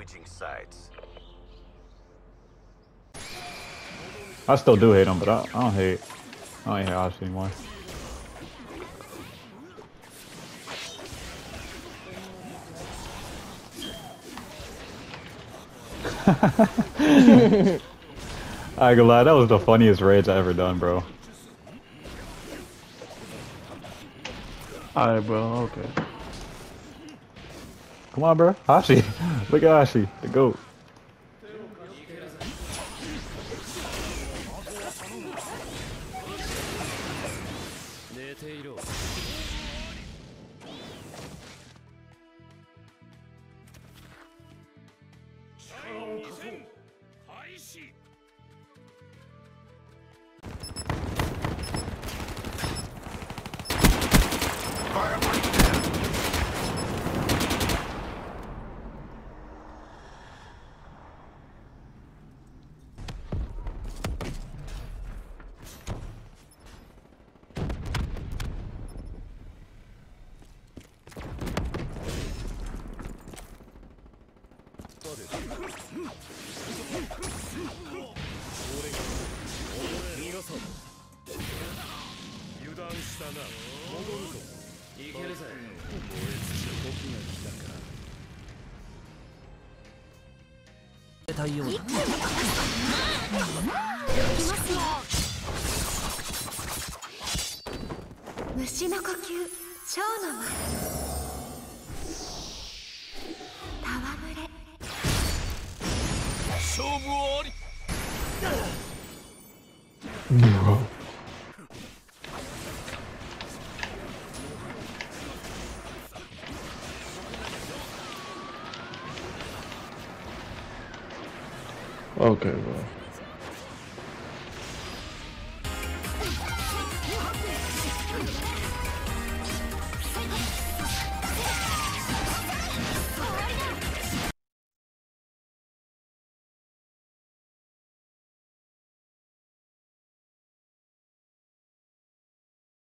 switching sides. I still do hate him, but I don't hate Ashe anymore. I ain't gonna lie, that was the funniest rage I ever done, bro. Alright, bro, okay. Come on, bro. Ashe. Look at Ashe, the GOAT. 虫の呼吸、蝶の舞、戯れ。 勝負あり。 Okay, bro.